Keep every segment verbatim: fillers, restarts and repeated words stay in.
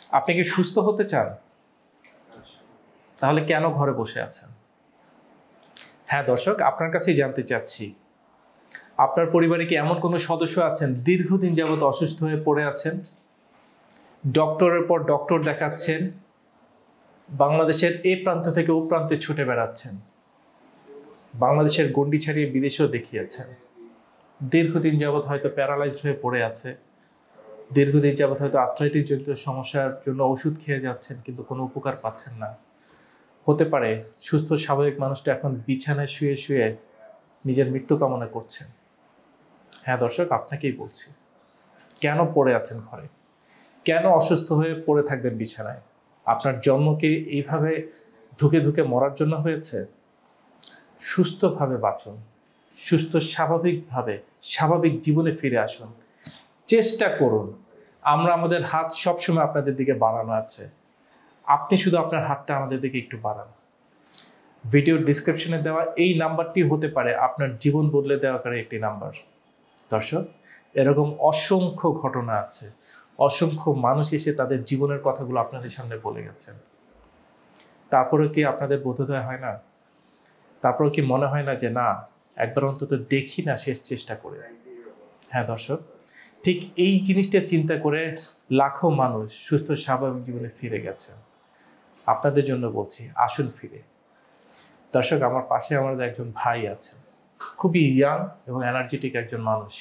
আপনি কি সুস্থ হতে চান? তাহলে কেন ঘরে বসে আছেন? হ্যাঁ দর্শক, আপনার কাছেই জানতে চাচ্ছি, আপনার পরিবারে কি এমন কোনো সদস্য আছেন দীর্ঘদিন যাবত অসুস্থ হয়ে পড়ে আছেন, ডক্টরের পর ডক্টর দেখাচ্ছেন, বাংলাদেশের এ প্রান্ত থেকে ও প্রান্তে ছুটে বেড়াচ্ছেন, বাংলাদেশের গণ্ডি ছাড়িয়ে বিদেশেও দেখিয়েছেন, দীর্ঘদিন যাবত হয়তো প্যারালাইজড হয়ে পড়ে আছে, দীর্ঘদিন যাবত হয়তো আর্থ্রাইটিস জনিত সমস্যার জন্য ওষুধ খেয়ে যাচ্ছেন কিন্তু কোনো উপকার পাচ্ছেন না। হতে পারে সুস্থ স্বাভাবিক মানুষটা এখন বিছানায় শুয়ে শুয়ে নিজের মৃত্যু কামনা করছেন। হ্যাঁ দর্শক, আপনাকেই বলছি, কেন পড়ে আছেন ঘরে? কেন অসুস্থ হয়ে পড়ে থাকবেন বিছানায়? আপনার জন্ম কি এইভাবে ধুকে ধুকে মরার জন্য হয়েছে? সুস্থভাবে বাঁচুন, সুস্থ স্বাভাবিকভাবে স্বাভাবিক জীবনে ফিরে আসুন, চেষ্টা করুন। আমরা আমাদের হাত সবসময় আপনাদের দিকে বাড়ানো আছে, আপনি শুধু আপনার হাতটা আমাদের দিকে একটু বাড়ান। ভিডিওর ডিসক্রিপশনে দেওয়া এই নাম্বারটি হতে পারে আপনার জীবন বদলে দেওয়ার একটি নাম্বার। দর্শক, এরকম অসংখ্য ঘটনা আছে, অসংখ্য মানুষ এসে তাদের জীবনের কথাগুলো আপনাদের সামনে বলে গেছেন। তারপরে কি আপনাদের বোধোদয় হয় না? তারপরে কি মনে হয় না যে না, একবার অন্তত দেখি না শেষ চেষ্টা করে? হ্যাঁ দর্শক, ঠিক এই জিনিসটা চিন্তা করে লাখো মানুষ সুস্থ স্বাভাবিক জীবনে ফিরে গেছে। আপনাদের জন্য বলছি, আসুন ফিরে। দর্শক, আমার পাশে আমাদের একজন ভাই আছে, খুবই ইয়াং এবং এনার্জেটিক একজন মানুষ।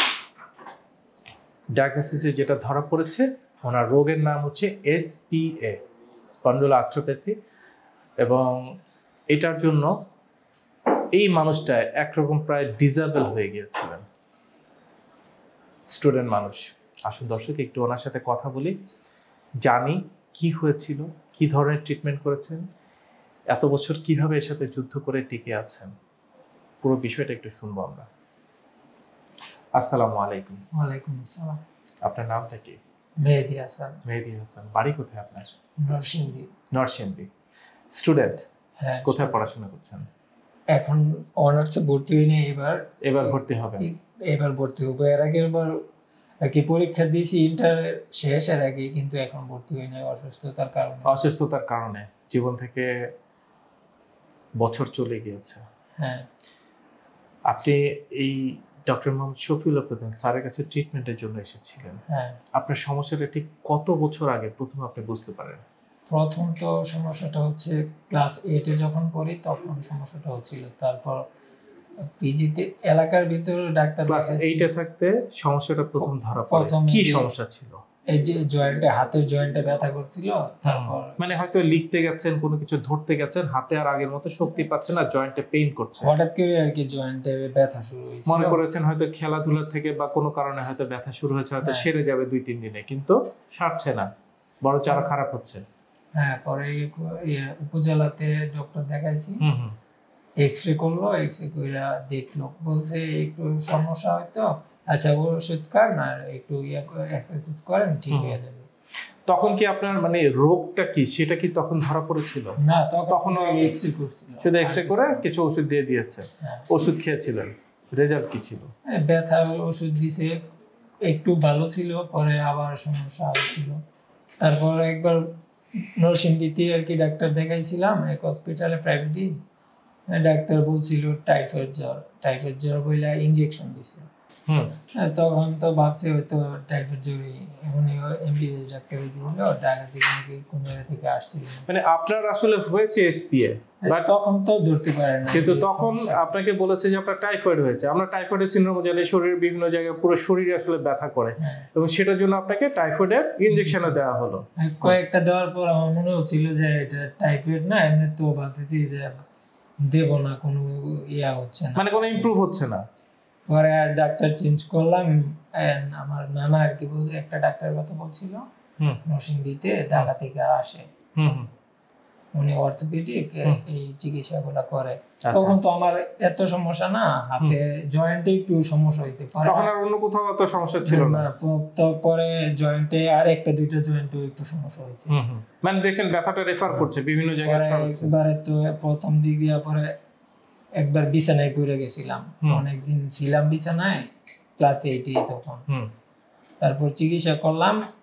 ডায়াগনোসিসে যেটা ধরা পড়েছে, ওনার রোগের নাম হচ্ছে এস পি এ, স্পন্ডোলার্থ্রোপ্যাথি, এবং এটার জন্য এই মানুষটা একরকম প্রায় ডিসেবল হয়ে গিয়েছিলেন, স্টুডেন্ট মানুষ। আসুন দর্শক, একটু ওনার সাথে কথা বলি, জানি কি হয়েছিল, কি ধরনের ট্রিটমেন্ট করেছেন, এত বছর কিভাবে এর সাথে যুদ্ধ করে টিকে আছেন, পুরো বিষয়টা একটু শুনবো আমরা। আসসালামু আলাইকুম। ওয়ালাইকুম আসসালাম। আপনার নামটা কি? মেহেদি হাসান। মেহেদি হাসান। বাড়ি কোথায় আপনার? নরসিংদী। নরসিংদী। স্টুডেন্ট? হ্যাঁ। কোথায় পড়াশোনা করছেন? এখন অনার্সে ভর্তি হইনি, এবার এবার ভর্তি হবেন? এবার ভর্তি হবো। এর আগে এবার আর কি পরীক্ষা দিয়েছি ইন্টার শেষের আগে, কিন্তু এখন ভর্তি হই নাই অসুস্থতার কারণে। অসুস্থতার কারণে জীবন থেকে বছর চলে গিয়েছে। হ্যাঁ। আপনি এই ডক্টর মোহাম্মদ শফিউল্লাহ প্রধান স্যারের কাছে ট্রিটমেন্টের জন্য এসেছিলেন। হ্যাঁ। আপনার সমস্যাটা ঠিক কত বছর আগে প্রথম আপনি বুঝতে পারেন? প্রথম তো সমস্যাটা হচ্ছে ক্লাস এইটে যখন পড়ি তখন সমস্যাটা হচ্ছিল। তারপর পিজিতে এলাকার ভিতরে ডাক্তার ক্লাস এইটে থাকতে সমস্যাটা প্রথম ধরা পড়ে। কি সমস্যা ছিল? এই যে জয়েন্টে, হাতের জয়েন্টে ব্যথা করছিল। তারপর মানে হয়তো লিখতে গেছেন, কোনো কিছু ধরতে গেছেন, হাতে আর আগের মতো শক্তি পাচ্ছেন না, জয়েন্টে পেইন করছে, হঠাৎ করে আর কি জয়েন্টে ব্যথা শুরু হয়েছে। মনে করেছেন হয়তো খেলাধুলা থেকে বা কোনো কারণে হয়তো ব্যথা শুরু হয়েছে, হয়তো সেরে যাবে দুই তিন দিনে, কিন্তু সারছে না, বরং আরো খারাপ হচ্ছে। হ্যাঁ, পরে উপজেলাতে ডক্টর দেখাইছি, এক্সরে করলো, এক্সরে কইরা দেখলো, বলছে একটু সমস্যা হয়তো, আচ্ছা ওষুধ খান আর একটু এক্সারসাইজ করেন, ঠিক হয়ে যাবে। তখন কি আপনার মানে রোগটা কি সেটা কি তখন ধরা পড়েছিল? না, তখন এক্সরে করছিল, শুধু এক্সরে করে কিছু ওষুধ দিয়ে দিয়েছে। ওষুধ খেয়েছিলেন, রেজাল্ট কি ছিল? ব্যথার ওষুধ দিছে, একটু ভালো ছিল, পরে আবার সমস্যা হয়েছিল। তারপর একবার নরসিংদীতে আর কি ডাক্তার দেখাইছিলাম, এক হসপিটালে প্রাইভেটই। ডাক্তার বলছিল টাইফয়েড জ্বর, টাইফয়েড জ্বর বইলা ইনজেকশন দিছে। হুম, তখন তো ভাবছি হয়তো টাইফয়েড জ্বরই। উনি এমবিবিএস ডাক্তার দিল, ঢাকা থেকে কোন জায়গা থেকে আসছিল। মানে আপনার আসলে হয়েছে এসপিএ, বাট তখন তো ধরতে পারে না, কিন্তু তখন আপনাকে বলেছে যে আপনার টাইফয়েড হয়েছে। আমরা টাইফয়েডের সিনড্রোম জানি, শরীরের বিভিন্ন জায়গায় পুরো শরীরে আসলে ব্যথা করে, এবং সেটার জন্য আপনাকে টাইফয়েডের ইনজেকশনও দেওয়া হলো। কয়েকটা দেওয়ার পর আমার মনে হচ্ছিল যে এটা টাইফয়েড না, এমনি তো ভাবতেছি যে দেব না, কোনো ইয়া হচ্ছে না, মানে কোনো ইমপ্রুভ হচ্ছে না। পরে আর ডাক্তার চেঞ্জ করলাম। আমার নানা আর কি একটা ডাক্তার কথা বলছিল, নরসিংদীতে, ঢাকা থেকে আসে, উনি অর্থোপেডিক এই চিকিৎসাগুলো করে। তখন তো আমার এত সমস্যা না, হাতে জয়েন্টে একটু সমস্যা হইতে পারে, তখন আর অন্য কোথাও এত সমস্যা ছিল না। তো পরে জয়েন্টে আর একটা দুইটা জয়েন্টে একটু সমস্যা হয়েছে, মানে দেখছেন ব্যথাটা রেফার করছে বিভিন্ন জায়গায়। একবারে তো প্রথম দিক দিয়ে পরে একবার বিছানায় পড়ে গেছিলাম, অনেকদিন ছিলাম বিছানায়, ক্লাস এইটে তখন। তারপর চিকিৎসা করলাম,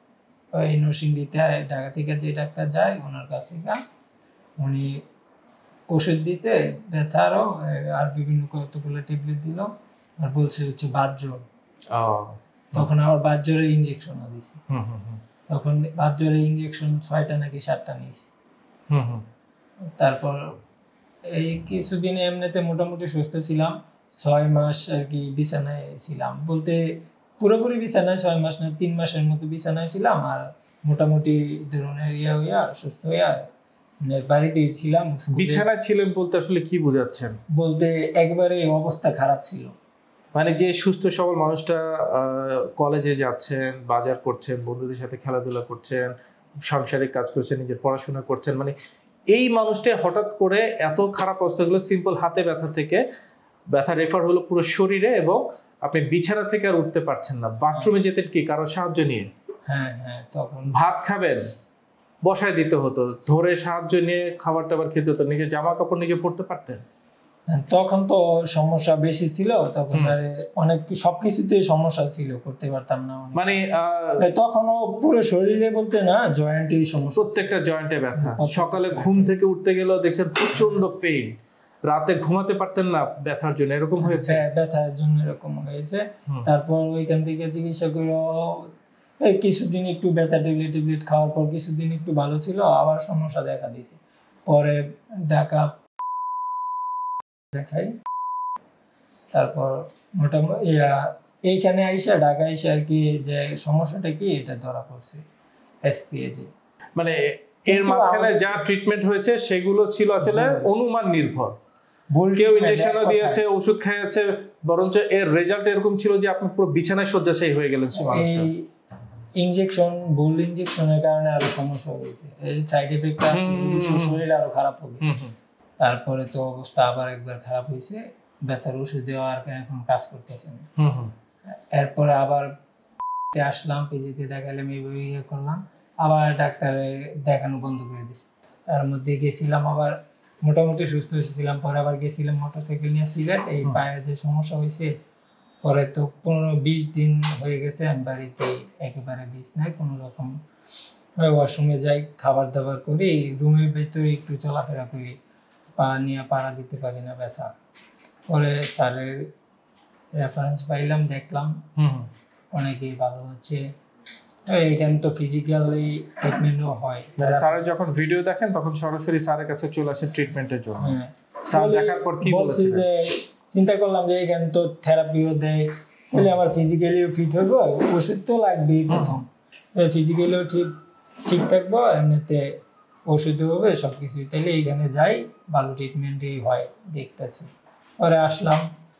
ওই নরসিংদীতে ঢাকা থেকে যে ডাক্তার যায় ওনার কাছ থেকে উনি ওষুধ দিছে ব্যথারও, আর বিভিন্ন কতগুলো ট্যাবলেট দিল, আর বলছে হচ্ছে বাত জ্বর। তখন আবার বাত জ্বরের ইঞ্জেকশনও দিছে। তখন বাত জ্বরের ইঞ্জেকশন ছয়টা নাকি সাতটা নিয়েছি। তারপর এই কিছুদিন এমনিতে মোটামুটি সুস্থ ছিলাম, ছয় মাস আর কি বিছানায় ছিলাম, বলতে পুরোপুরি বিছানায় ছয় মাস না তিন মাসের মতো বিছানায় ছিলাম। আর মোটামুটি ধরনের ইয়া হইয়া সুস্থ হইয়া বাড়িতেই ছিলাম। বিছানায় ছিলেন বলতে আসলে কি বোঝাচ্ছেন? বলতে একবারে অবস্থা খারাপ ছিল, মানে যে সুস্থ সবল মানুষটা কলেজে যাচ্ছেন, বাজার করছেন, বন্ধুদের সাথে খেলাধুলা করছেন, সাংসারিক কাজ করছেন, নিজের পড়াশোনা করছেন, মানে এই মানুষটা হঠাৎ করে এত খারাপ অবস্থাগুলো, সিম্পল হাতে ব্যথা থেকে ব্যথা রেফার হলো পুরো শরীরে, এবং আপনি বিছানা থেকে আর উঠতে পারছেন না। বাথরুমে যেতেন কি কারো সাহায্য নিয়ে? হ্যাঁ হ্যাঁ তখন ভাত খাবেন বসায় দিতে হতো, ধরে সাহায্য নিয়ে খাবার টাবার খেতে হতো, নিজের জামা কাপড় নিজে পরতে পারতেন? তখন তো সমস্যা বেশি ছিল, তখন অনেক সবকিছুতেই সমস্যা ছিল, করতে পারতাম না। মানে তখনও পুরো শরীরে বলতে না জয়েন্টে সমস্যা, প্রত্যেকটা জয়েন্টে ব্যথা। সকালে ঘুম থেকে উঠতে গেলেও দেখছেন প্রচন্ড পেইন, রাতে ঘুমাতে পারতেন না ব্যথার জন্য, এরকম হয়েছে? ব্যথার জন্য এরকম হয়েছে। তারপর ওইখান থেকে চিকিৎসা করে এই কিছুদিন একটু ব্যথা ট্যাবলেট ট্যাবলেট খাওয়ার পর কিছুদিন একটু ভালো ছিল, আবার সমস্যা দেখা দিয়েছে। পরে ঢাকা দেখাই, তারপর মোটামুটি এইখানে আইসা ঢাকা আইসা আর কি যে সমস্যাটা কি এটা ধরা পড়ছে এসপিএজে। মানে এর মাঝখানে যা ট্রিটমেন্ট হয়েছে সেগুলো ছিল আসলে অনুমান নির্ভর। কেউ ইনজেকশনও দিয়েছে, ওষুধ খাইয়েছে, বরঞ্চ এর রেজাল্ট এরকম ছিল যে আপনি পুরো বিছানায় শয্যাশায়ী হয়ে গেলেন। এই ইনজেকশন ভুল ইনজেকশনের কারণে আরো সমস্যা হয়েছে, এর সাইড এফেক্ট আছে, শরীর আরো খারাপ হবে। তারপরে তো অবস্থা আবার একবার খারাপ হয়েছে, ব্যথার ওষুধ দেওয়া আর এখন কাজ করতেছে না। এরপরে আবার আসলাম, পিজিতে দেখালাম, এইভাবে ইয়ে করলাম, আবার ডাক্তারে দেখানো বন্ধ করে দিয়েছে। তার মধ্যে গেছিলাম আবার মোটামুটি সুস্থ হয়েছিলাম, পরে আবার গেছিলাম মোটরসাইকেল নিয়ে সিলেট, এই পায়ে যে সমস্যা হয়েছে। পরে তো পনেরো বিশ দিন হয়ে গেছে আমি বাড়িতে একেবারে বিষ নাই, কোনো রকম ওয়াশরুমে যাই, খাবার দাবার করি, রুমের ভেতরে একটু চলাফেরা করি, পা নিয়ে পাড়া দিতে পারি না ব্যথা। পরে স্যারের রেফারেন্স পাইলাম, দেখলাম অনেকেই ভালো হচ্ছে। এইখানে তো ফিজিক্যালি ট্রিটমেন্টও হয়। স্যারের যখন ভিডিও দেখেন তখন সরাসরি স্যারের কাছে চলে আসেন ট্রিটমেন্টের জন্য। স্যার দেখার পর কি বলছেন? যে চিন্তা করলাম যে এখানে তো থেরাপিও দেয়, তাহলে আমার ফিজিক্যালিও ফিট হইব, ওষুধ তো লাগবেই প্রথম, ফিজিক্যালিও ঠিক ঠিক থাকবো, এমনিতে ওষুধও হবে সব কিছু, তাহলে এইখানে যাই, ভালো ট্রিটমেন্টই হয় দেখতেছি। পরে আসলাম,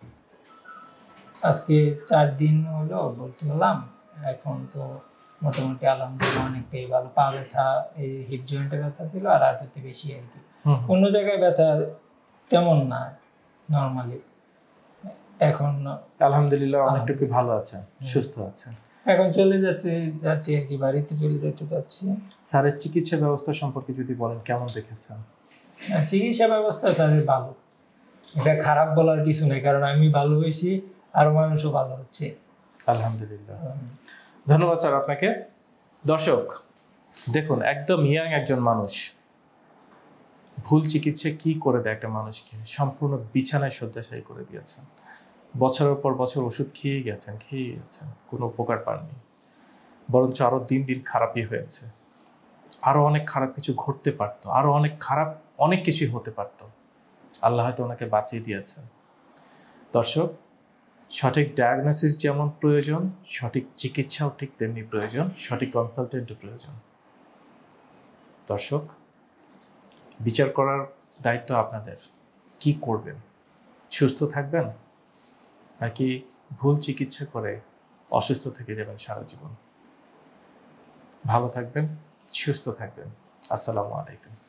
আজকে চার দিন হলো ভর্তি হলাম, এখন তো মোটামুটি আলহামদুলিল্লাহ অনেকটাই ভালো। পা ব্যথা, এই হিপ জয়েন্টে ব্যথা ছিল, আর আরটাতে বেশি আর কি, অন্য জায়গায় ব্যথা তেমন না, নর্মালি। এখন আলহামদুলিল্লাহ অনেকটুকু ভালো আছে, সুস্থ আছে, এখন চলে যাচ্ছে যাচ্ছি আর কি, বাড়িতে চলে যেতে যাচ্ছি। স্যারের চিকিৎসা ব্যবস্থা সম্পর্কে যদি বলেন, কেমন দেখেছেন? চিকিৎসা ব্যবস্থা স্যারের ভালো, এটা খারাপ বলার কিছু নেই, কারণ আমি ভালো হয়েছি, আরো মানুষও ভালো হচ্ছে, আলহামদুলিল্লাহ। ধন্যবাদ স্যার আপনাকে। দর্শক দেখুন, একদম ইয়াং একজন মানুষ ভুল চিকিৎসা কি করে দেয় একটা মানুষকে, সম্পূর্ণ বিছানায় শয্যাশায়ী করে দিয়েছেন, বছরের পর বছর ওষুধ খেয়ে গেছেন খেয়ে গেছেন কোনো উপকার পাননি, বরঞ্চ আরো দিন দিন খারাপই হয়েছে, আরো অনেক খারাপ কিছু ঘটতে পারতো, আরো অনেক খারাপ অনেক কিছুই হতে পারতো, আল্লাহ হয়তো ওনাকে বাঁচিয়ে দিয়েছেন। দর্শক, সঠিক ডায়াগনোসিস যেমন প্রয়োজন, সঠিক চিকিৎসাও ঠিক তেমনি প্রয়োজন, সঠিক কনসালটেন্টও প্রয়োজন। দর্শক, বিচার করার দায়িত্ব আপনাদের। কি করবেন? সুস্থ থাকবেন নাকি ভুল চিকিৎসা করে অসুস্থ থেকে যাবেন সারা জীবন? ভালো থাকবেন, সুস্থ থাকবেন। আসসালামু আলাইকুম।